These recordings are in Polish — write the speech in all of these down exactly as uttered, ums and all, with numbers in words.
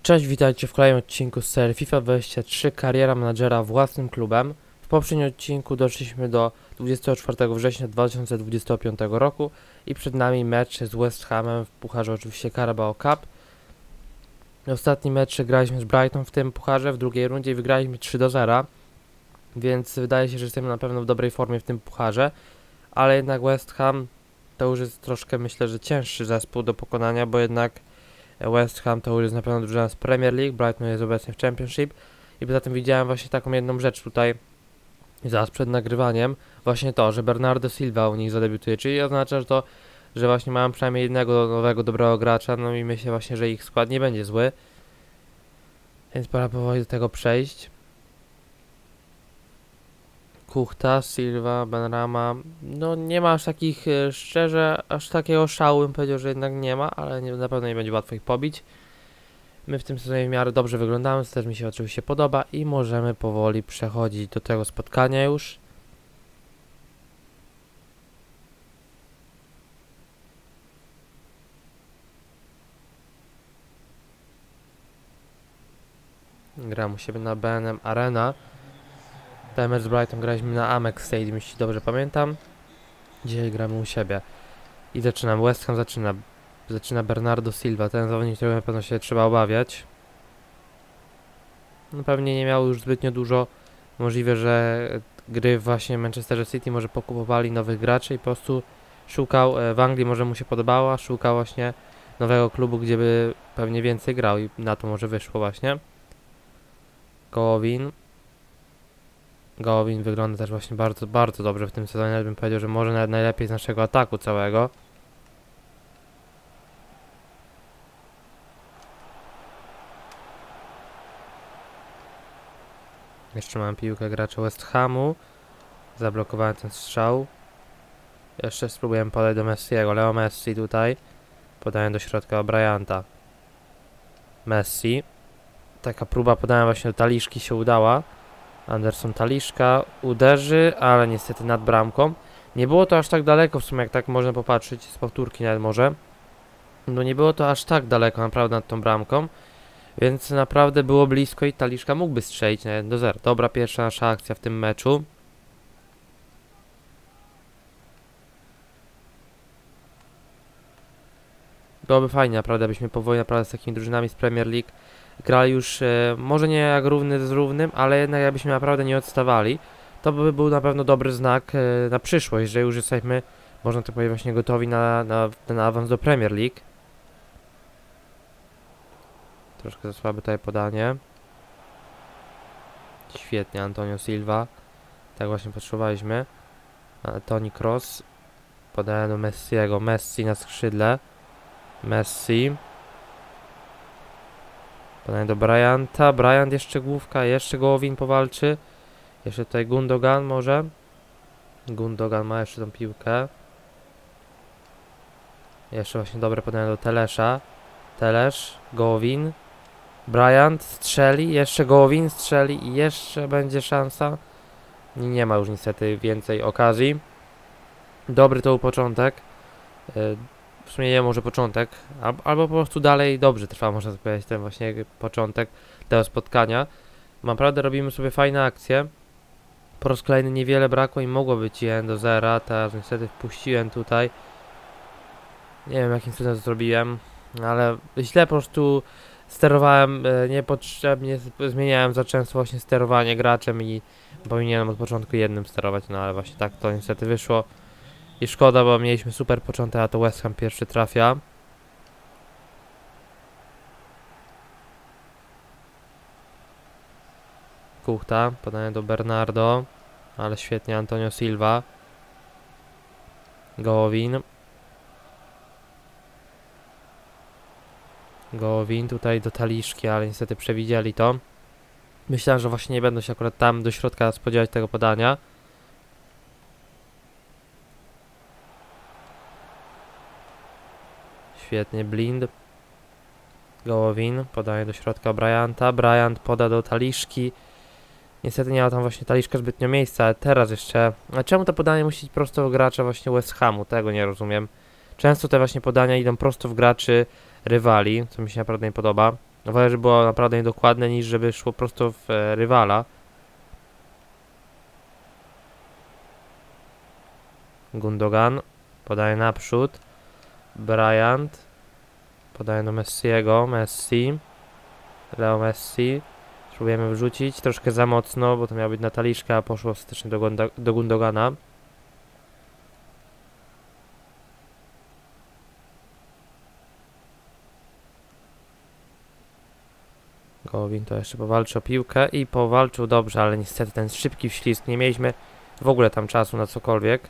Cześć, witajcie w kolejnym odcinku z serii FIFA dwadzieścia trzy Kariera menadżera własnym klubem. W poprzednim odcinku doszliśmy do dwudziestego czwartego września dwa tysiące dwudziestego piątego roku i przed nami mecz z West Hamem w pucharze oczywiście Carabao Cup. Ostatni mecz graliśmy z Brighton w tym pucharze w drugiej rundzie i wygraliśmy trzy do zera, więc wydaje się, że jesteśmy na pewno w dobrej formie w tym pucharze, ale jednak West Ham to już jest troszkę, myślę, że cięższy zespół do pokonania, bo jednak West Ham to już jest na pewno drużyna z Premier League, Brighton jest obecnie w Championship i poza tym widziałem właśnie taką jedną rzecz tutaj zaraz przed nagrywaniem, właśnie to, że Bernardo Silva u nich zadebiutuje, czyli oznacza, że to, że właśnie mają przynajmniej jednego nowego, dobrego gracza, no i myślę właśnie, że ich skład nie będzie zły, więc pora powoli do tego przejść. Kuchta, Silva, Benrahma, no nie ma aż takich, e, szczerze, aż takiego szału bym powiedział, że jednak nie ma, ale nie, na pewno nie będzie łatwo ich pobić. My w tym sezonie w miarę dobrze wyglądamy, co też mi się oczywiście podoba i możemy powoli przechodzić do tego spotkania już. Gram u siebie na B N M Arena. Ten mecz z Brighton graliśmy na Amex Stadium, jeśli dobrze pamiętam. Dzisiaj gramy u siebie. I zaczynam. West Ham zaczyna. Zaczyna Bernardo Silva. Ten zawodnik, którego na pewno się trzeba obawiać. No pewnie nie miał już zbytnio dużo. Możliwe, że gry właśnie w Manchesterze City może pokupowali nowych graczy i po prostu szukał, w Anglii może mu się podobała, szukał właśnie nowego klubu, gdzie by pewnie więcej grał i na to może wyszło właśnie. Gołowin. Gołowin wygląda też właśnie bardzo, bardzo dobrze w tym sezonie, nawet bym powiedział, że może nawet najlepiej z naszego ataku całego. Jeszcze mam piłkę gracza West Hamu. Zablokowałem ten strzał. Jeszcze spróbujemy podać do Messiego. Leo Messi tutaj. Podaję do środka Bryanta. Messi. Taka próba podania właśnie do Taliszki się udała. Anderson Taliszka uderzy, ale niestety nad bramką. Nie było to aż tak daleko w sumie, jak tak można popatrzeć z powtórki nawet może. No nie było to aż tak daleko naprawdę nad tą bramką. Więc naprawdę było blisko i Taliszka mógłby strzelić na jeden do zera. Dobra pierwsza nasza akcja w tym meczu. Byłoby fajnie naprawdę, byśmy powoli naprawdę z takimi drużynami z Premier League grali już, e, może nie jak równy z równym, ale jednak jakbyśmy naprawdę nie odstawali, to by był na pewno dobry znak e, na przyszłość, że już jesteśmy, można tak powiedzieć, właśnie gotowi na, na ten awans do Premier League. Troszkę za słabe tutaj podanie. Świetnie, Antonio Silva. Tak właśnie potrzebowaliśmy. Toni Kroos. Podaje do Messiego. Messi na skrzydle. Messi. Podaje do Bryanta. Bryant jeszcze główka. Jeszcze Gołowin powalczy. Jeszcze tutaj Gundogan może. Gundogan ma jeszcze tą piłkę. Jeszcze właśnie dobre podanie do Telesza. Telesz. Gołowin. Bryant strzeli, jeszcze Gołowin strzeli i jeszcze będzie szansa. Nie ma już niestety więcej okazji. Dobry to był początek. W sumie nie może początek, albo po prostu dalej dobrze trwa, można powiedzieć, ten właśnie początek tego spotkania. Naprawdę robimy sobie fajne akcje. Po raz kolejny niewiele brakło i mogło być jeden do zera. Teraz niestety wpuściłem tutaj. Nie wiem jakim cudem to zrobiłem, ale źle po prostu sterowałem, e, niepotrzebnie zmieniałem za często właśnie sterowanie graczem i powinienem od początku jednym sterować, no ale właśnie tak to niestety wyszło. I szkoda, bo mieliśmy super początek, a to West Ham pierwszy trafia. Kuchta, podanie do Bernardo, ale świetnie Antonio Silva. Gołowin. Gołowin tutaj do Taliszki, ale niestety przewidzieli to. Myślałem, że właśnie nie będą się akurat tam do środka spodziewać tego podania. Świetnie, Blind. Gołowin, podaje do środka Bryanta. Bryant poda do Taliszki. Niestety nie ma tam właśnie Taliszka zbytnio miejsca, ale teraz jeszcze... A czemu to podanie musi iść prosto w gracza właśnie West Hamu? Tego nie rozumiem. Często te właśnie podania idą prosto w graczy rywali, co mi się naprawdę nie podoba. Wolę, żeby było naprawdę niedokładne, niż żeby szło prosto w e, rywala. Gundogan podaje naprzód. Bryant podaje do Messiego. Messi. Leo Messi. Spróbujemy wrzucić. Troszkę za mocno, bo to miała być na Taliszkę, a poszło ostatecznie do, Gunda do Gundogana. Gołowin to jeszcze powalczy o piłkę i powalczył dobrze, ale niestety ten szybki wślizg, nie mieliśmy w ogóle tam czasu na cokolwiek.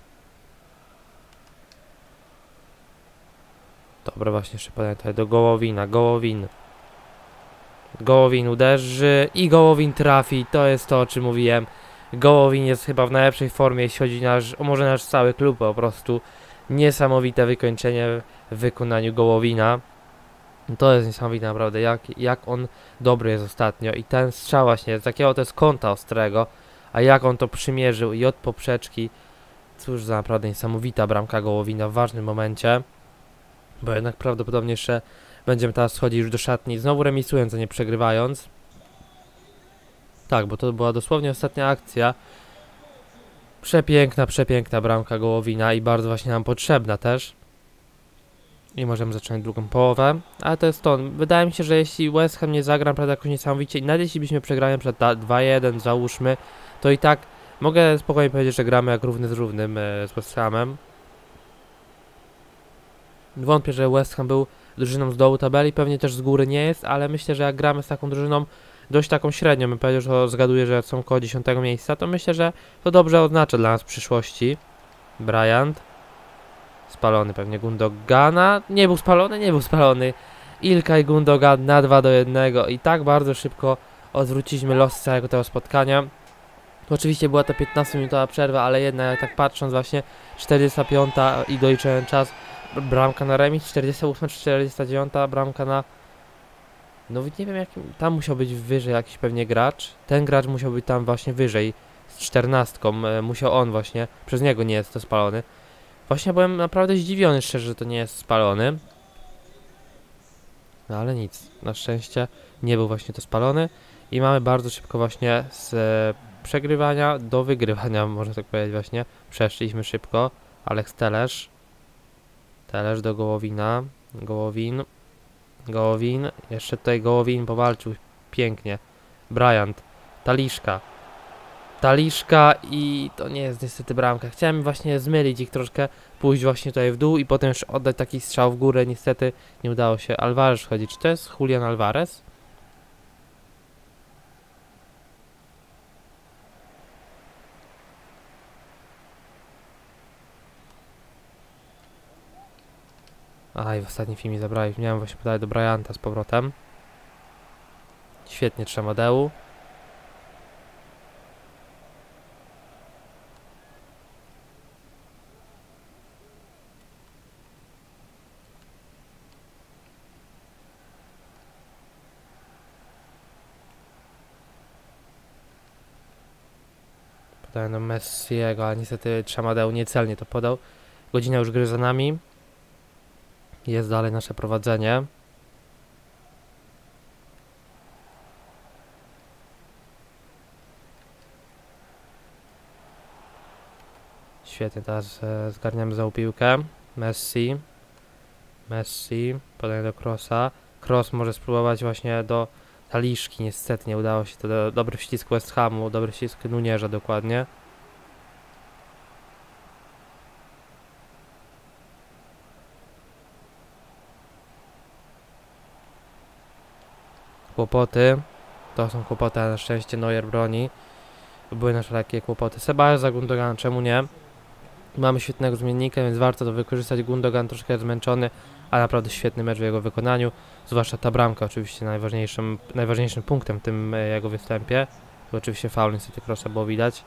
Dobra, właśnie jeszcze podaję tutaj do Gołowina. Gołowin. Gołowin uderzy i Gołowin trafi. To jest to, o czym mówiłem. Gołowin jest chyba w najlepszej formie, jeśli chodzi nasz, o może nasz cały klub po prostu. Niesamowite wykończenie w wykonaniu Gołowina. To jest niesamowite naprawdę, jak, jak on dobry jest ostatnio. I ten strzał właśnie, z takiego to jest kąta ostrego, a jak on to przymierzył i od poprzeczki. Cóż za naprawdę niesamowita bramka Gołowina w ważnym momencie. Bo jednak prawdopodobnie jeszcze będziemy teraz schodzić już do szatni, znowu remisując, a nie przegrywając. Tak, bo to była dosłownie ostatnia akcja. Przepiękna, przepiękna bramka Gołowina i bardzo właśnie nam potrzebna też. I możemy zacząć drugą połowę, ale to jest to. Wydaje mi się, że jeśli West Ham nie zagra naprawdę jakoś niesamowicie i nawet jeśli byśmy przegrali przed dwa jeden, załóżmy, to i tak mogę spokojnie powiedzieć, że gramy jak równy z równym e, z West Hamem. Wątpię, że West Ham był drużyną z dołu tabeli, pewnie też z góry nie jest, ale myślę, że jak gramy z taką drużyną dość taką średnią, bym powiedział, że to zgaduję, że są koło dziesiątego miejsca, to myślę, że to dobrze oznacza dla nas w przyszłości. Bryant. Spalony pewnie Gundogana. Nie był spalony, nie był spalony. Ilkay Gundogan na dwa do jednego i tak bardzo szybko odwróciliśmy los całego tego spotkania. Oczywiście była to piętnastominutowa przerwa, ale jednak tak patrząc właśnie czterdziesta piąta i doliczyłem czas, bramka na remis, czterdziesta ósma czy czterdziesta dziewiąta bramka na... No nie wiem jakim... Tam musiał być wyżej jakiś pewnie gracz. Ten gracz musiał być tam właśnie wyżej z czternastką. E, musiał on właśnie, przez niego nie jest to spalony. Właśnie byłem naprawdę zdziwiony szczerze, że to nie jest spalony. No ale nic, na szczęście nie był właśnie to spalony. I mamy bardzo szybko właśnie z e, przegrywania do wygrywania, można tak powiedzieć właśnie. Przeszliśmy szybko. Alex Telesz. Telesz do Gołowina. Gołowin. Gołowin. Jeszcze tutaj Gołowin powalczył pięknie. Bryant. Taliszka. Taliszka i to nie jest niestety bramka. Chciałem właśnie zmylić ich troszkę, pójść właśnie tutaj w dół i potem już oddać taki strzał w górę. Niestety nie udało się. Alvarez wchodzi. Czy to jest Julian Alvarez? Aj, w ostatnim filmie zabrałem. Miałem właśnie podać do Bryanta z powrotem. Świetnie Trzemadeu. Podałem do Messiego, ale niestety Trzemadeu niecelnie to podał. Godzina już gry za nami. Jest dalej nasze prowadzenie. Świetnie, teraz e, zgarniamy za piłkę. Messi. Messi. Podaje do Krosa. Kroos może spróbować właśnie do Taliszki. Niestety nie udało się to. Do, dobry wścisk West Hamu. Dobry wścisk Nunierza dokładnie. Kłopoty. To są kłopoty, ale na szczęście Neuer broni. Były nasze lekkie kłopoty. Sebastian za Gundogan, czemu nie? Mamy świetnego zmiennika, więc warto to wykorzystać. Gundogan troszkę jest zmęczony, ale naprawdę świetny mecz w jego wykonaniu. Zwłaszcza ta bramka oczywiście najważniejszym, najważniejszym punktem w tym e, jego występie. Tu oczywiście faul niestety Krosa było widać.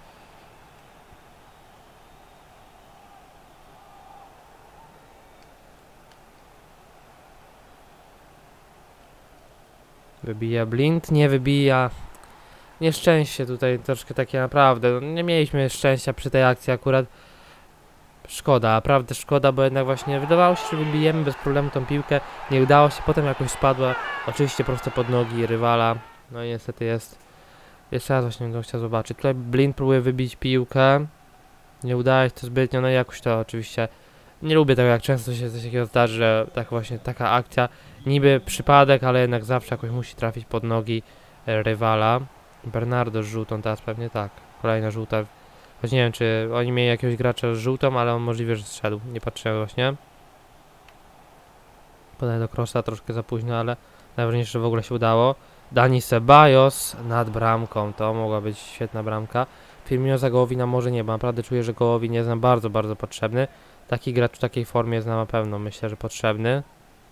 Wybija Blind, nie wybija. Nieszczęście tutaj troszkę takie naprawdę. No, nie mieliśmy szczęścia przy tej akcji akurat. Szkoda, naprawdę szkoda, bo jednak właśnie wydawało się, że wybijemy bez problemu tą piłkę. Nie udało się, potem jakoś spadła. Oczywiście prosto pod nogi rywala. No i niestety jest. Jeszcze raz właśnie bym chciał zobaczyć. Tutaj Blind próbuje wybić piłkę. Nie udaje się to zbytnio, no i jakoś to oczywiście. Nie lubię tego, jak często się coś takiego zdarzy, że tak właśnie taka akcja. Niby przypadek, ale jednak zawsze jakoś musi trafić pod nogi e, rywala. Bernardo z żółtą teraz pewnie tak. Kolejna żółta. Choć nie wiem, czy oni mieli jakiegoś gracza z żółtą, ale on możliwe, że zszedł. Nie patrzyłem właśnie. Podaję do Krosa troszkę za późno, ale najważniejsze, że w ogóle się udało. Dani Ceballos nad bramką. To mogła być świetna bramka. Firmino za Gołowina może nie, bo naprawdę czuję, że Gołowin jest nam bardzo, bardzo potrzebny. Taki gracz w takiej formie jest nam na pewno, myślę, że potrzebny.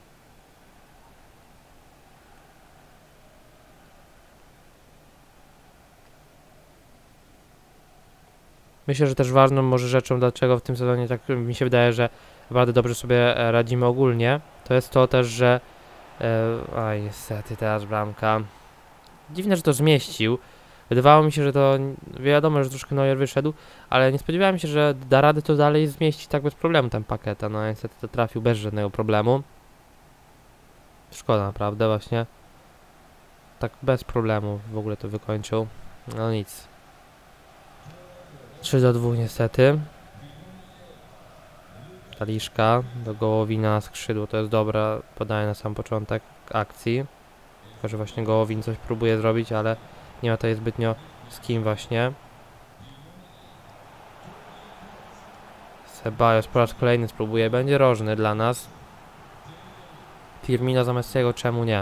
Myślę, że też ważną może rzeczą, dlaczego w tym sezonie tak mi się wydaje, że bardzo dobrze sobie radzimy ogólnie, to jest to też, że e, oj, niestety teraz bramka. Dziwne, że to zmieścił. Wydawało mi się, że to wiadomo, że troszkę Neuer wyszedł, ale nie spodziewałem się, że da radę to dalej zmieścić tak bez problemu ten Paketa. No niestety to trafił bez żadnego problemu. Szkoda naprawdę właśnie. Tak bez problemu w ogóle to wykończył. No nic. trzy do dwóch niestety. Taliszka do Gołowina, skrzydło, to jest dobra, podaje na sam początek akcji. Tylko, że właśnie Gołowin coś próbuje zrobić, ale nie ma tutaj zbytnio z kim właśnie. Ceballos po raz kolejny spróbuje, będzie rożny dla nas. Firmino zamiast jego, czemu nie?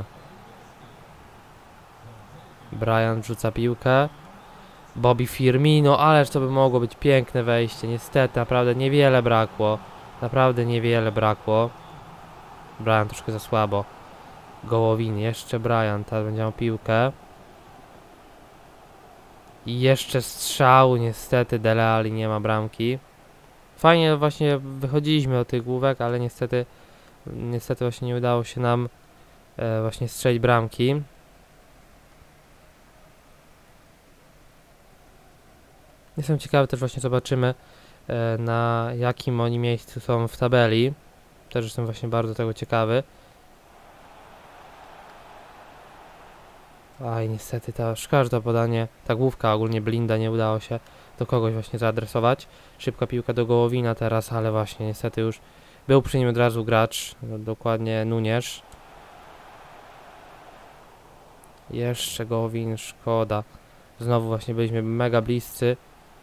Brian rzuca piłkę. Bobby Firmino, ależ to by mogło być piękne wejście. Niestety, naprawdę niewiele brakło. Naprawdę niewiele brakło. Brian troszkę za słabo. Gołowin, jeszcze Brian, teraz będzie miał piłkę. I jeszcze strzał, niestety Dele Alli nie ma bramki. Fajnie właśnie wychodziliśmy od tych główek, ale niestety niestety właśnie nie udało się nam e, właśnie strzelić bramki. Jestem ciekawy, też właśnie zobaczymy e, na jakim oni miejscu są w tabeli. Też jestem właśnie bardzo tego ciekawy. Aj, niestety ta szkoda, to podanie, ta główka ogólnie Blinda nie udało się do kogoś właśnie zaadresować. Szybka piłka do Gołowina teraz, ale właśnie niestety już był przy nim od razu gracz, dokładnie Nunez. Jeszcze Gołowin, szkoda. Znowu właśnie byliśmy mega bliscy.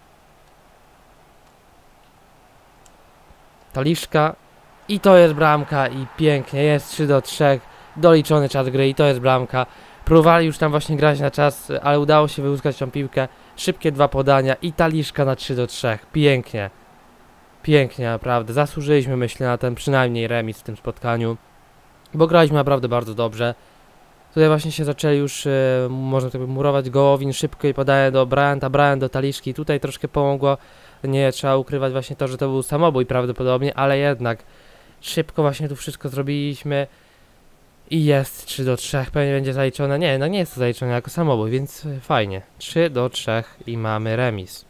Taliszka i to jest bramka i pięknie, jest trzy do trzech, doliczony czas gry i to jest bramka. Próbowali już tam właśnie grać na czas, ale udało się wyłuskać tą piłkę. Szybkie dwa podania i Taliszka na trzy do trzech. Pięknie. Pięknie, naprawdę. Zasłużyliśmy, myślę, na ten przynajmniej remis w tym spotkaniu. Bo graliśmy naprawdę bardzo dobrze. Tutaj właśnie się zaczęli już, yy, można tak murować. Gołowin szybko i podaje do Bryanta, Bryant do Taliszki. Tutaj troszkę pomogło. Nie trzeba ukrywać właśnie to, że to był samobój prawdopodobnie, ale jednak szybko właśnie tu wszystko zrobiliśmy. I jest trzy do trzech, pewnie będzie zaliczone. Nie, no nie jest to zaliczone jako samobój, więc fajnie. trzy do trzech i mamy remis.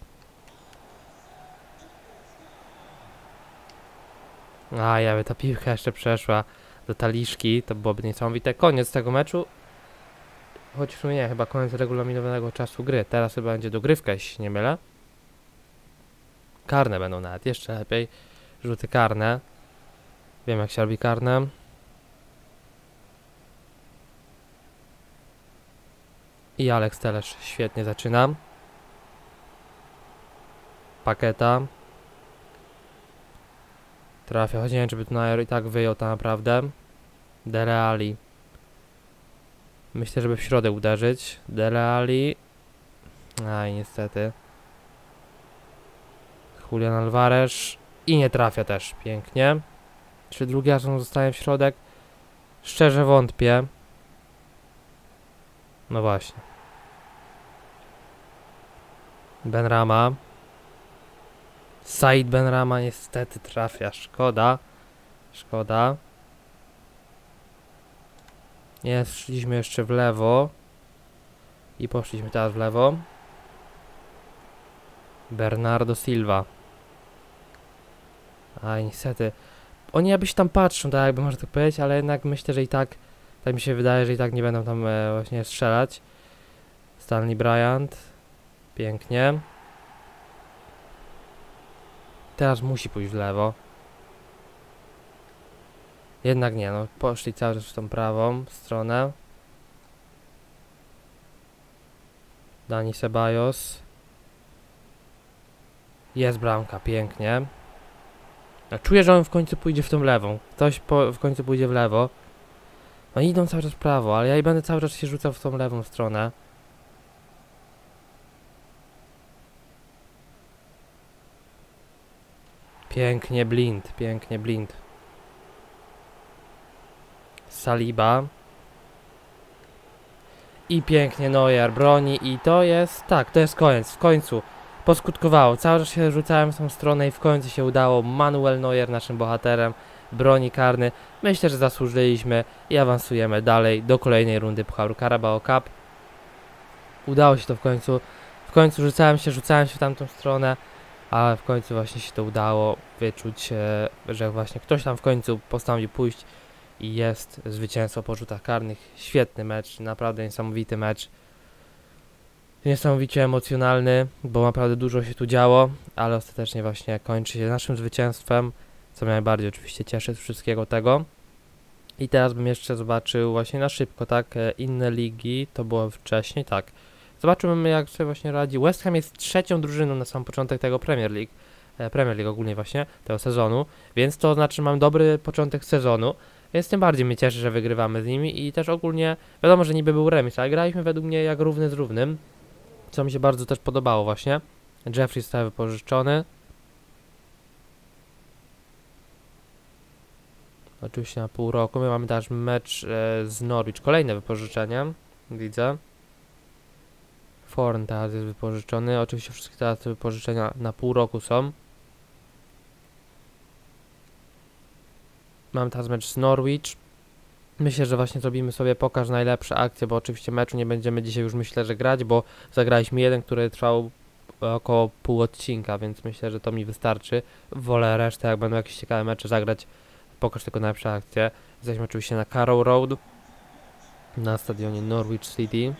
A, jakby ta piłka jeszcze przeszła do Taliszki, to byłoby niesamowite. Koniec tego meczu. Choć w sumie nie, chyba koniec regulaminowanego czasu gry. Teraz chyba będzie dogrywka, jeśli się nie mylę. Karne będą nawet, jeszcze lepiej. Rzuty karne. Wiem, jak się robi karne. I Alex Telles świetnie zaczyna. Paketa. Trafia, choć nie wiem, czy by tu Neuer i tak wyjął to naprawdę. Dele Alli. Myślę, żeby w środek uderzyć. Dele Alli. Aj, niestety. Julian Alvarez. I nie trafia też. Pięknie. Czy drugi raz on zostaje w środek? Szczerze wątpię. No właśnie. Benrahma. Said Benrahma niestety trafia. Szkoda. Szkoda. Nie, szliśmy jeszcze w lewo. I poszliśmy teraz w lewo. Bernardo Silva. Aj, niestety. Oni jakby się tam patrzą, tak jakby można tak powiedzieć, ale jednak myślę, że i tak, tak mi się wydaje, że i tak nie będą tam e, właśnie strzelać. Stanley Bryant. Pięknie. Teraz musi pójść w lewo. Jednak nie, no poszli cały czas w tą prawą stronę. Dani Ceballos. Jest bramka, pięknie. Ja czuję, że on w końcu pójdzie w tą lewą. Ktoś po, w końcu pójdzie w lewo. Oni idą cały czas w prawo, ale ja i będę cały czas się rzucał w tą lewą stronę. Pięknie Blind, pięknie Blind. Saliba. I pięknie Neuer broni i to jest, tak, to jest koniec, w końcu poskutkowało. Cały czas się rzucałem w tą stronę i w końcu się udało. Manuel Neuer naszym bohaterem, broni karny. Myślę, że zasłużyliśmy i awansujemy dalej do kolejnej rundy Pucharu Carabao Cup. Udało się to w końcu. W końcu rzucałem się, rzucałem się w tamtą stronę, ale w końcu właśnie się to udało wyczuć, e, że właśnie ktoś tam w końcu postanowił pójść i jest zwycięstwo po rzutach karnych. Świetny mecz, naprawdę niesamowity mecz. Niesamowicie emocjonalny, bo naprawdę dużo się tu działo, ale ostatecznie właśnie kończy się naszym zwycięstwem, co mnie najbardziej oczywiście cieszy z wszystkiego tego. I teraz bym jeszcze zobaczył właśnie na szybko, tak, e, inne ligi, to było wcześniej, tak. Zobaczymy, jak sobie właśnie radzi. West Ham jest trzecią drużyną na sam początek tego Premier League, e, Premier League ogólnie właśnie, tego sezonu, więc to znaczy, że mam dobry początek sezonu, więc tym bardziej mnie cieszy, że wygrywamy z nimi i też ogólnie, wiadomo, że niby był remis, ale graliśmy według mnie jak równy z równym, co mi się bardzo też podobało właśnie. Jeffrey został wypożyczony. Oczywiście na pół roku. My mamy też mecz e, z Norwich. Kolejne wypożyczenie. Widzę. Forn teraz jest wypożyczony. Oczywiście wszystkie teraz te wypożyczenia na pół roku są. Mamy teraz mecz z Norwich. Myślę, że właśnie zrobimy sobie pokaż najlepsze akcje, bo oczywiście meczu nie będziemy dzisiaj już myślę, że grać, bo zagraliśmy jeden, który trwał około pół odcinka, więc myślę, że to mi wystarczy. Wolę resztę, jak będą jakieś ciekawe mecze zagrać, pokaż tylko najlepsze akcje. Jesteśmy oczywiście na Carrow Road, na stadionie Norwich City.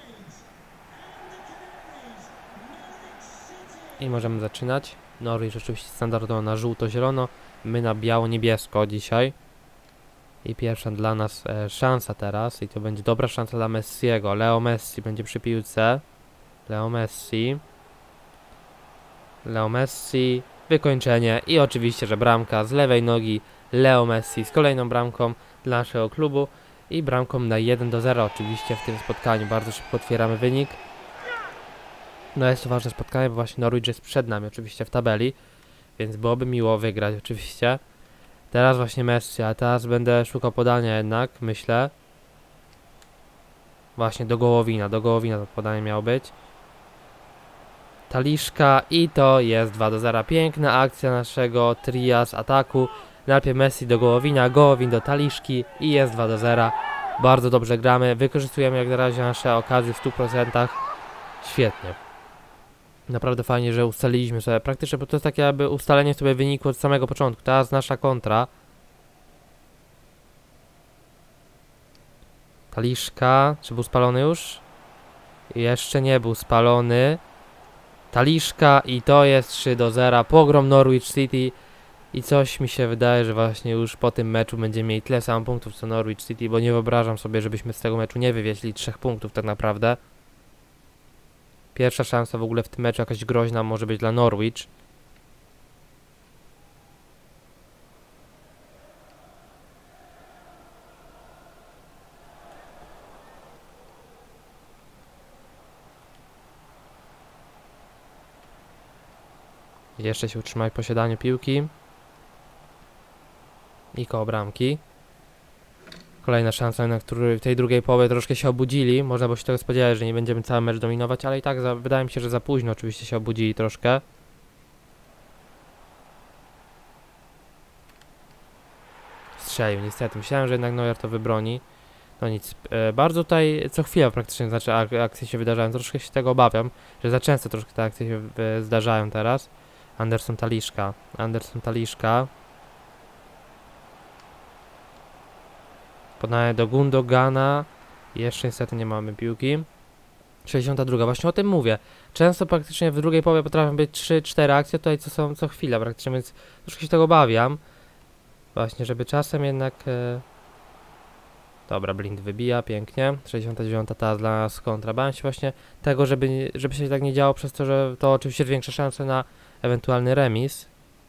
I możemy zaczynać. Norwich oczywiście standardowo na żółto-zielono, my na biało-niebiesko dzisiaj. I pierwsza dla nas e, szansa teraz i to będzie dobra szansa dla Messiego. Leo Messi będzie przy piłce. Leo Messi. Leo Messi. Wykończenie i oczywiście, że bramka z lewej nogi Leo Messi z kolejną bramką dla naszego klubu i bramką na jeden do zera oczywiście w tym spotkaniu. Bardzo szybko otwieramy wynik. No jest to ważne spotkanie, bo właśnie Norwich jest przed nami oczywiście w tabeli, więc byłoby miło wygrać oczywiście. Teraz właśnie Messi, a teraz będę szukał podania jednak, myślę. Właśnie do Gołowina, do Gołowina to podanie miało być. Taliszka i to jest dwa do zera. Piękna akcja naszego tria z ataku. Najpierw Messi do Gołowina, Gołowin do Taliszki i jest dwa do zera. Bardzo dobrze gramy, wykorzystujemy jak na razie nasze okazje w stu procentach. Świetnie. Naprawdę fajnie, że ustaliliśmy sobie praktycznie, bo to jest takie jakby ustalenie sobie wyniku od samego początku. Teraz nasza kontra. Taliszka, czy był spalony już? Jeszcze nie był spalony. Taliszka i to jest trzy do zera. Pogrom Norwich City. I coś mi się wydaje, że właśnie już po tym meczu będziemy mieli tyle samo punktów co Norwich City, bo nie wyobrażam sobie, żebyśmy z tego meczu nie wywieźli trzech punktów tak naprawdę. Pierwsza szansa w ogóle w tym meczu jakaś groźna może być dla Norwich. Jeszcze się utrzymaj w posiadaniu piłki. I koło bramki. Kolejna szansa, na której w tej drugiej połowie troszkę się obudzili. Można było się tego spodziewać, że nie będziemy cały mecz dominować, ale i tak za, wydaje mi się, że za późno oczywiście się obudzili troszkę. Strzelił niestety. Myślałem, że jednak Neuer to wybroni. No nic. E, bardzo tutaj co chwilę praktycznie znaczy ak akcje się wydarzają. Troszkę się tego obawiam, że za często troszkę te akcje się e, zdarzają teraz. Anderson Taliszka. Anderson Taliszka. Podanie do Gundogana. Jeszcze niestety nie mamy piłki. sześćdziesiąta druga. Właśnie o tym mówię. Często praktycznie w drugiej połowie potrafią być trzy cztery akcje, tutaj co są co chwila praktycznie, więc troszkę się tego obawiam. Właśnie, żeby czasem jednak... E... Dobra, Blind wybija, pięknie. sześćdziesiąta dziewiąta teraz dla nas kontra. Bałem się właśnie tego, żeby, żeby się tak nie działo, przez to, że to oczywiście zwiększa szanse na ewentualny remis.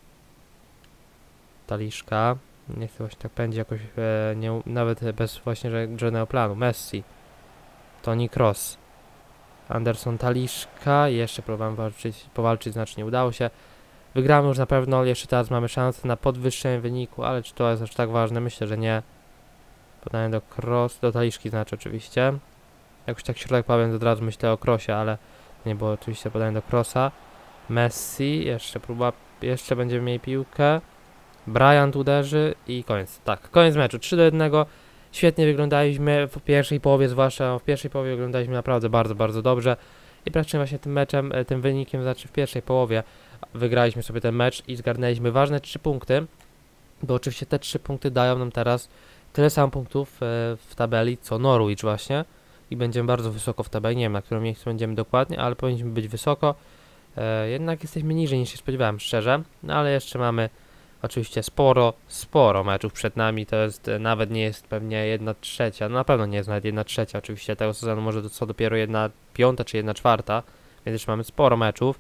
Taliszka. Nie chcę właśnie tak pędzić jakoś, e, nie, nawet bez właśnie żadnego planu. Messi. Toni Kroos. Anderson, Taliszka. Jeszcze próbowałem walczyć, powalczyć, znaczy nie udało się. Wygramy już na pewno, jeszcze teraz mamy szansę na podwyższenie wyniku, ale czy to jest aż tak ważne? Myślę, że nie. Podanie do Kroos, do Taliszki znaczy oczywiście. Jakoś tak środek powiem, od razu myślę o Kroosie, ale nie było oczywiście podanie do Kroosa. Messi, jeszcze próba, jeszcze będziemy mieli piłkę. Bryant uderzy i koniec. Tak, koniec meczu, trzy do jednego. Świetnie wyglądaliśmy w pierwszej połowie, zwłaszcza w pierwszej połowie wyglądaliśmy naprawdę bardzo, bardzo dobrze. I praktycznie właśnie tym meczem, tym wynikiem, znaczy w pierwszej połowie wygraliśmy sobie ten mecz i zgarnęliśmy ważne trzy punkty. Bo oczywiście te trzy punkty dają nam teraz tyle samo punktów w tabeli, co Norwich właśnie. I będziemy bardzo wysoko w tabeli, nie wiem na którym miejscu będziemy dokładnie, ale powinniśmy być wysoko. E, jednak jesteśmy niżej niż się spodziewałem, szczerze. No ale jeszcze mamy oczywiście sporo, sporo meczów przed nami, to jest, nawet nie jest pewnie jedna trzecia, no na pewno nie jest nawet jedna trzecia oczywiście tego sezonu, może to co dopiero jedna piąta czy jedna czwarta, więc jeszcze mamy sporo meczów.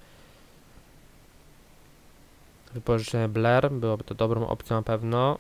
Wypożyczenie Blair, byłoby to dobrą opcją na pewno.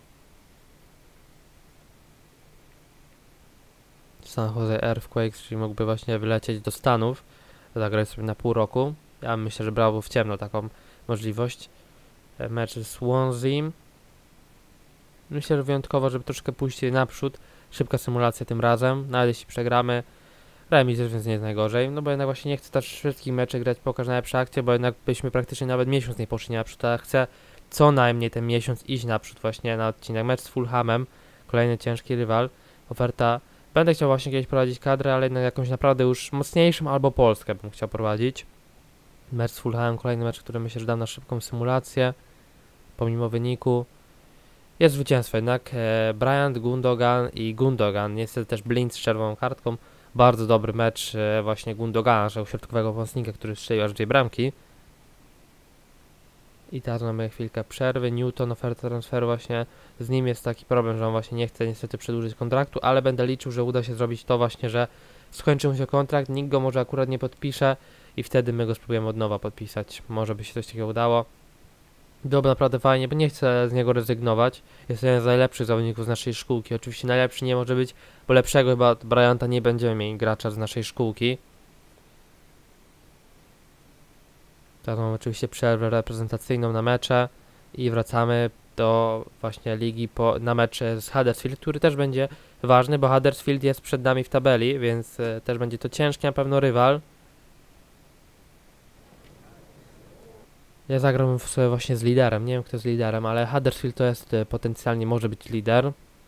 San Jose Earthquakes, czyli mógłby właśnie wylecieć do Stanów, zagrać sobie na pół roku. Ja myślę, że brałby w ciemno taką możliwość. Mecz z Swansea. Myślę, że wyjątkowo, żeby troszkę pójść naprzód. Szybka symulacja tym razem. Nawet jeśli przegramy, remis jest, więc nie jest najgorzej. No bo jednak właśnie nie chcę też wszystkich meczy grać pokaż najlepsze akcje, bo jednak byśmy praktycznie nawet miesiąc nie poszli naprzód, a chcę co najmniej ten miesiąc iść naprzód właśnie na odcinek. Mecz z Fulhamem. Kolejny ciężki rywal. Oferta. Będę chciał właśnie kiedyś prowadzić kadrę, ale jednak jakąś naprawdę już mocniejszą albo Polskę bym chciał prowadzić. Mecz z Fulhamem, kolejny mecz, który myślę, że dam na szybką symulację. Pomimo wyniku. Jest zwycięstwo jednak. E, Bryant, Gundogan i Gundogan. Niestety też Blind z czerwoną kartką. Bardzo dobry mecz e, właśnie Gundogana, że środkowego pomocnika, który strzelił aż dwie bramki. I teraz mamy chwilkę przerwy. Newton, oferta transferu właśnie. Z nim jest taki problem, że on właśnie nie chce niestety przedłużyć kontraktu, ale będę liczył, że uda się zrobić to właśnie, że skończy mu się kontrakt, nikt go może akurat nie podpisze i wtedy my go spróbujemy od nowa podpisać. Może by się coś takiego udało. Byłoby naprawdę fajnie, bo nie chcę z niego rezygnować. Jest jeden z najlepszych zawodników z naszej szkółki. Oczywiście najlepszy nie może być, bo lepszego chyba od Bryanta nie będziemy mieli gracza z naszej szkółki. Teraz mamy oczywiście przerwę reprezentacyjną na mecze i wracamy do właśnie ligi po, na mecz z Huddersfield, który też będzie ważny, bo Huddersfield jest przed nami w tabeli, więc e, też będzie to ciężki na pewno rywal. Ja zagrałbym sobie właśnie z liderem, nie wiem kto jest liderem, ale Huddersfield to jest e, potencjalnie może być lider.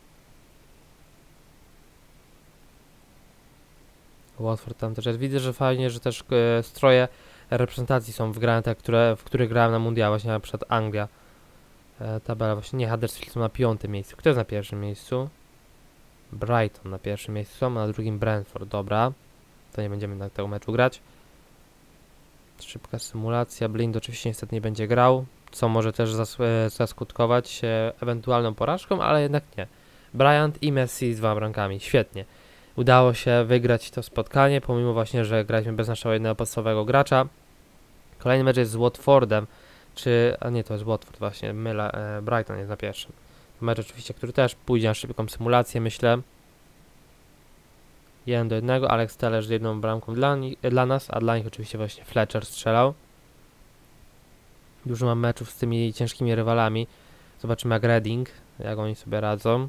Watford tam też jest. Widzę, że fajnie, że też e, stroje reprezentacji są wgrane, te, które, w których grałem na mundial, właśnie na przykład Anglia. E, tabela właśnie, nie, Huddersfield są na piątym miejscu. Kto jest na pierwszym miejscu? Brighton na pierwszym miejscu są, a na drugim Brentford, dobra. To nie będziemy na tego meczu grać. Szybka symulacja, Blind oczywiście niestety nie będzie grał, co może też zas e, zaskutkować e, ewentualną porażką, ale jednak nie. Bryant i Messi z dwoma bramkami, świetnie. Udało się wygrać to spotkanie, pomimo właśnie, że graliśmy bez naszego jednego podstawowego gracza. Kolejny mecz jest z Watfordem, czy, a nie, to jest Watford właśnie, mylę, e, Brighton jest na pierwszym. Mecz oczywiście, który też pójdzie na szybką symulację, myślę. jeden do jednego, Alex Telles z jedną bramką dla, dla nas, a dla nich oczywiście właśnie Fletcher strzelał. Dużo mam meczów z tymi ciężkimi rywalami. Zobaczymy jak Reading, jak oni sobie radzą.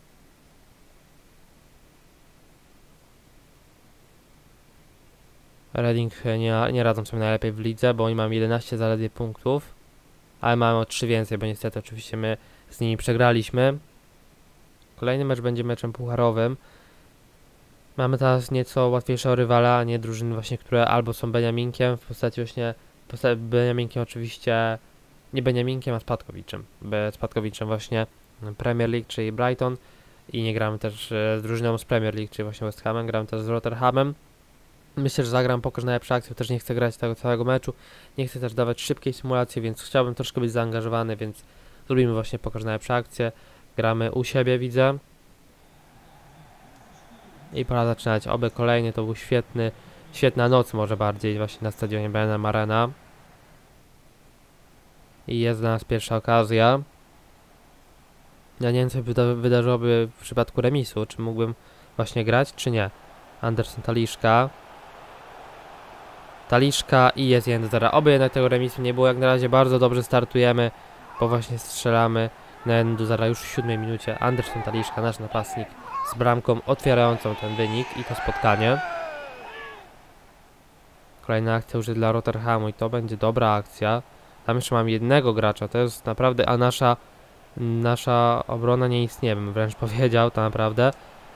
Reading nie, nie radzą sobie najlepiej w lidze, bo oni mają jedenaście zaledwie punktów, ale mają o trzy więcej, bo niestety oczywiście my z nimi przegraliśmy. Kolejny mecz będzie meczem pucharowym. Mamy teraz nieco łatwiejszego rywala, a nie drużyny właśnie, które albo są Beniaminkiem w postaci właśnie, w postaci Beniaminkiem oczywiście, nie Beniaminkiem, a Spadkowiczem. Spadkowiczem właśnie Premier League, czyli Brighton. i nie gramy też e, z drużyną z Premier League, czyli właśnie West Hamem, gramy też z Rotherhamem. Myślę, że zagram pokaż najlepsze akcje, też nie chcę grać tego całego meczu, nie chcę też dawać szybkiej symulacji, więc chciałbym troszkę być zaangażowany, więc zrobimy właśnie pokaż najlepsze akcje. Gramy u siebie, widzę. I pora zaczynać. Oby kolejny, to był świetny, świetna noc może bardziej właśnie na stadionie B N M Arena. I jest dla nas pierwsza okazja. Ja nie wiem, co wyda wydarzyłoby w przypadku remisu, czy mógłbym właśnie grać, czy nie. Anderson Taliszka. Taliszka i jest jeden do zera. Oby jednak tego remisu nie było. Jak na razie bardzo dobrze startujemy, bo właśnie strzelamy na jeden do zera już w siódmej minucie. Anderson Taliszka, nasz napastnik, z bramką otwierającą ten wynik i to spotkanie. Kolejna akcja już dla Rotherhamu i to będzie dobra akcja. Tam jeszcze mam jednego gracza, to jest naprawdę, a nasza nasza obrona nie istnieje, bym wręcz powiedział, to naprawdę.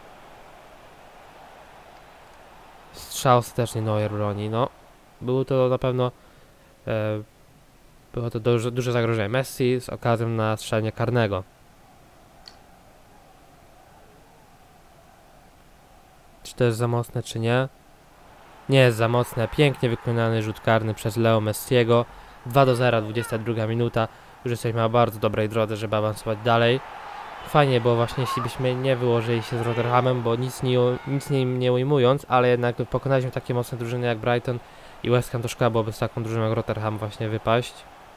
Strzał ostatecznie Neuer broni, no. Było to na pewno e, było to duże, duże zagrożenie. Messi z okazją na strzelanie karnego. Czy to jest za mocne, czy nie? Nie jest za mocne. Pięknie wykonany rzut karny przez Leo Messiego. dwa do zera, dwudziesta druga minuta. Już jesteśmy na bardzo dobrej drodze, żeby awansować dalej. Fajnie było właśnie, jeśli byśmy nie wyłożyli się z Rotherhamem, bo nic nie, nic nie, nie ujmując, ale jednak pokonaliśmy takie mocne drużyny jak Brighton i West Ham, to szkoda byłoby z taką drużyną jak Rotherham właśnie wypaść.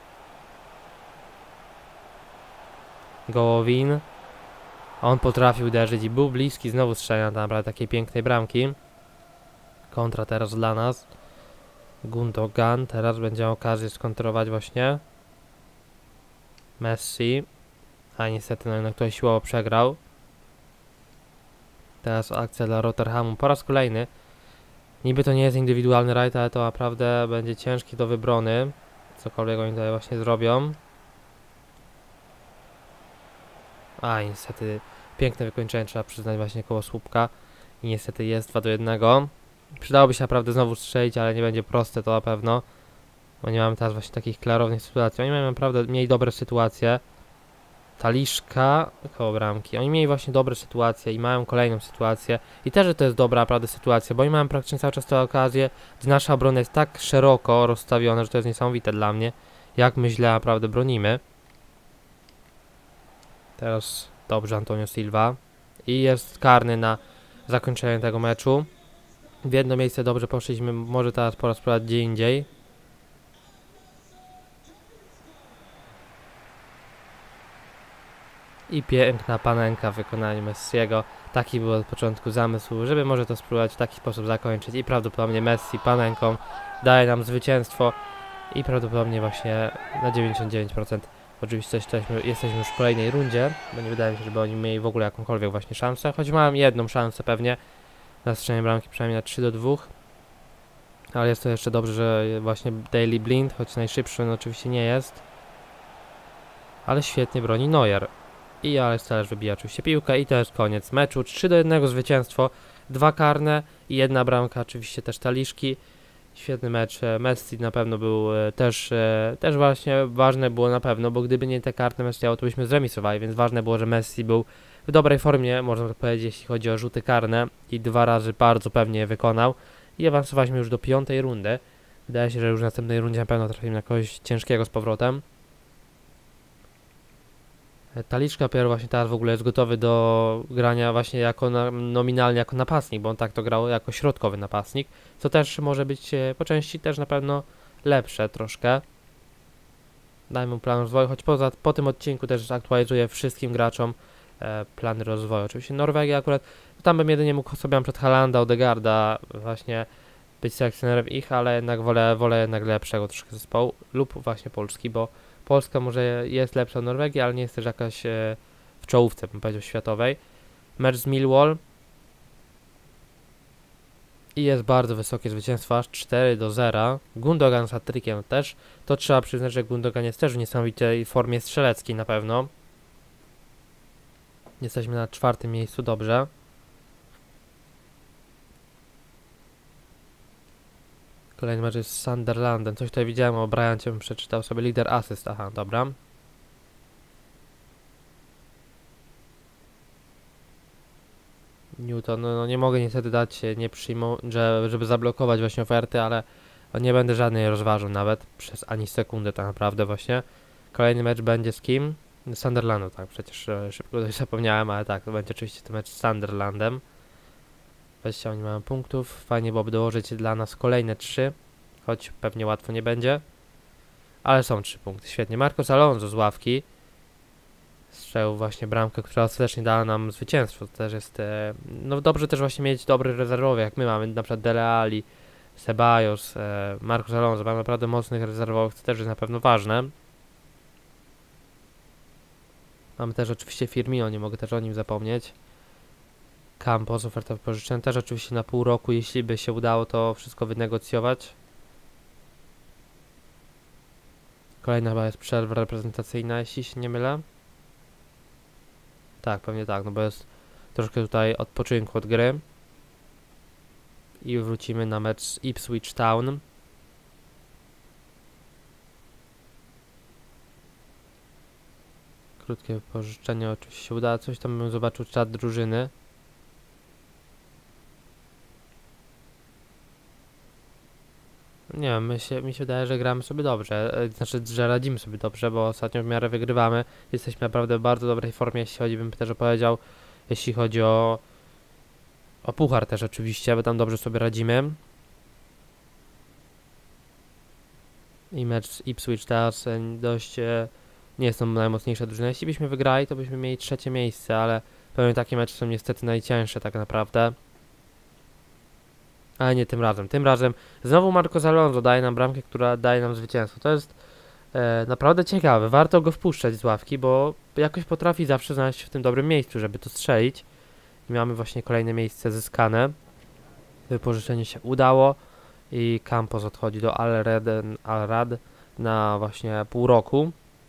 Gołowin. On potrafił uderzyć i był bliski znowu strzelania na naprawdę takiej pięknej bramki. Kontra teraz dla nas. Gundogan. Teraz będzie okazję skontrować właśnie. Messi. A niestety no jednak ktoś siłowo przegrał. Teraz akcja dla Rotherhamu po raz kolejny. Niby to nie jest indywidualny rajd, ale to naprawdę będzie ciężki do wybrony. Cokolwiek oni tutaj właśnie zrobią. A niestety piękne wykończenie, trzeba przyznać, właśnie koło słupka. I niestety jest dwa do jednego. Przydałoby się naprawdę znowu strzelić, ale nie będzie proste to na pewno. Bo nie mamy teraz właśnie takich klarownych sytuacji. Oni mają naprawdę, mieli dobre sytuacje. Taliszka koło bramki. Oni mieli właśnie dobre sytuacje i mają kolejną sytuację. I też, że to jest dobra naprawdę sytuacja, bo oni mają praktycznie cały czas tę okazję, gdy nasza obrona jest tak szeroko rozstawiona, że to jest niesamowite dla mnie, jak my źle naprawdę bronimy. Teraz dobrze Antonio Silva. I jest karny na zakończenie tego meczu. W jedno miejsce dobrze poszliśmy, może teraz pora spróbować gdzie indziej. I piękna panenka w wykonaniu Messiego. Taki był od początku zamysł, żeby może to spróbować w taki sposób zakończyć. I prawdopodobnie Messi panenką daje nam zwycięstwo. I prawdopodobnie właśnie na dziewięćdziesiąt dziewięć procent oczywiście jesteśmy, jesteśmy już w kolejnej rundzie, bo nie wydaje mi się, żeby oni mieli w ogóle jakąkolwiek właśnie szansę. Choć mam jedną szansę pewnie na strzelenie bramki, przynajmniej na trzy do dwóch. Ale jest to jeszcze dobrze, że właśnie Daily Blind, choć najszybszy on oczywiście nie jest. Ale świetnie broni Neuer. I Alex Telles wybija oczywiście piłkę i to jest koniec meczu. trzy do jednego zwycięstwo, dwa karne i jedna bramka, oczywiście też Taliszki. Świetny mecz. Messi na pewno był e, też, e, też właśnie ważne było na pewno, bo gdyby nie te karne Messi, to byśmy zremisowali, więc ważne było, że Messi był w dobrej formie, można tak powiedzieć, jeśli chodzi o rzuty karne i dwa razy bardzo pewnie je wykonał. I awansowaliśmy już do piątej rundy. Wydaje się, że już w następnej rundzie na pewno trafimy na kogoś ciężkiego z powrotem. Taliszka dopiero właśnie teraz w ogóle jest gotowy do grania właśnie jako na, nominalnie jako napastnik, bo on tak to grał jako środkowy napastnik, co też może być e, po części też na pewno lepsze troszkę. Dajmy mu plan rozwoju, choć poza, po tym odcinku też aktualizuję wszystkim graczom e, plany rozwoju. Oczywiście Norwegia akurat, tam bym jedynie mógł sobie przed Haalanda, Odegaarda właśnie być selekcjonerem ich, ale jednak wolę, wolę jednak lepszego troszkę zespołu lub właśnie Polski, bo Polska może jest lepsza od Norwegii, ale nie jest też jakaś e, w czołówce, bym powiedział, światowej. Mecz z Millwall. I jest bardzo wysokie zwycięstwo, aż cztery do zera. Gundogan z hat-trickiem też. To trzeba przyznać, że Gundogan jest też w niesamowitej formie strzeleckiej na pewno. Jesteśmy na czwartym miejscu, dobrze. Kolejny mecz jest z Sunderlandem. Coś tutaj widziałem o Bryancie, bym przeczytał sobie lider asyst. Aha, dobra. Newton, no, no nie mogę niestety dać, nie przyjmą, że, żeby zablokować właśnie oferty, ale nie będę żadnej rozważał nawet przez ani sekundę tak naprawdę właśnie. Kolejny mecz będzie z kim? Z Sunderlandu, tak, przecież e, szybko tutaj zapomniałem, ale tak, to będzie oczywiście ten mecz z Sunderlandem. dwadzieścia oni mają punktów, fajnie byłoby dołożyć dla nas kolejne trzy, choć pewnie łatwo nie będzie. Ale są trzy punkty, świetnie. Marcos Alonso z ławki strzelił właśnie bramkę, która ostatecznie dała nam zwycięstwo. To też jest, e, no dobrze też właśnie mieć dobry rezerwowy, jak my mamy, na przykład Dele Alli, Ceballos, e, Marcos Alonso, mamy naprawdę mocnych rezerwowych, to też jest na pewno ważne. Mamy też oczywiście Firmino, nie mogę też o nim zapomnieć. Campos, oferta wypożyczenia, też oczywiście na pół roku, jeśli by się udało to wszystko wynegocjować. Kolejna chyba jest przerwa reprezentacyjna, jeśli się nie mylę. Tak, pewnie tak, no bo jest troszkę tutaj odpoczynku od gry. I wrócimy na mecz z Ipswich Town. Krótkie wypożyczenie oczywiście się uda. Coś tam bym zobaczył, czat drużyny. Nie wiem, my się, mi się wydaje, że gramy sobie dobrze. E, Znaczy, że radzimy sobie dobrze, bo ostatnio w miarę wygrywamy. Jesteśmy naprawdę w bardzo dobrej formie, jeśli chodzi, bym też opowiedział, jeśli chodzi o o puchar też oczywiście, bo tam dobrze sobie radzimy. I mecz z Ipswich teraz e, dość e, nie jest to najmocniejsza drużyna. Jeśli byśmy wygrali, to byśmy mieli trzecie miejsce, ale pewnie takie mecze są niestety najcięższe tak naprawdę. Ale nie tym razem. Tym razem znowu Marcos Alonso daje nam bramkę, która daje nam zwycięstwo. To jest e, naprawdę ciekawe. Warto go wpuszczać z ławki, bo jakoś potrafi zawsze znaleźć się w tym dobrym miejscu, żeby to strzelić. I mamy właśnie kolejne miejsce zyskane. Wypożyczenie się udało i Campos odchodzi do Al Rad, Al Rad na właśnie pół roku.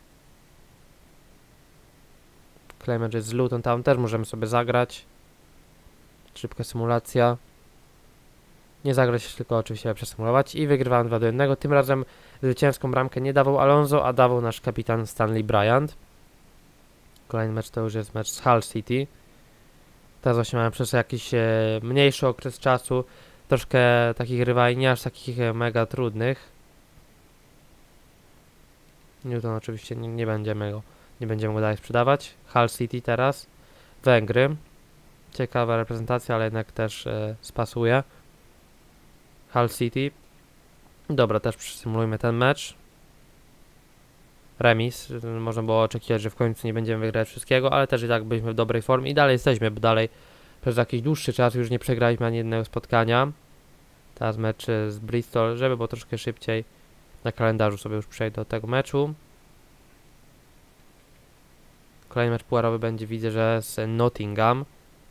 Kolejny jest z Luton, tam też możemy sobie zagrać. Szybka symulacja. Nie zagrać, tylko oczywiście przesymulować i wygrywałem dwa do jednego. Tym razem zwycięską bramkę nie dawał Alonso, a dawał nasz kapitan Stanley Bryant. Kolejny mecz to już jest mecz z Hull City. Teraz właśnie mamy przez jakiś e, mniejszy okres czasu troszkę takich rywali, nie aż takich e, mega trudnych. Newton oczywiście nie, nie będziemy go nie będziemy go dalej sprzedawać. Hull City teraz. Węgry. Ciekawa reprezentacja, ale jednak też e, spasuje. Hull City. Dobra, też przysymulujmy ten mecz. Remis. Można było oczekiwać, że w końcu nie będziemy wygrać wszystkiego, ale też i tak byliśmy w dobrej formie i dalej jesteśmy, bo dalej przez jakiś dłuższy czas już nie przegraliśmy ani jednego spotkania. Teraz mecz z Bristol, żeby było troszkę szybciej. Na kalendarzu sobie już przejdę do tego meczu. Kolejny mecz pucharowy będzie, widzę, że z Nottingham.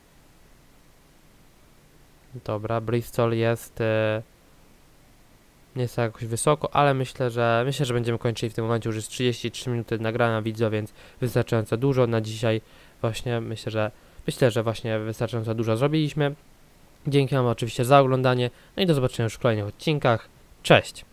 Dobra, Bristol jest e, nie jest tak jakoś wysoko, ale myślę, że myślę, że będziemy kończyli w tym momencie. Już jest trzydzieści trzy minuty nagrania wideo, więc wystarczająco dużo na dzisiaj. Właśnie myślę, że myślę, że właśnie wystarczająco dużo zrobiliśmy. Dzięki wam oczywiście za oglądanie. No i do zobaczenia już w kolejnych odcinkach. Cześć!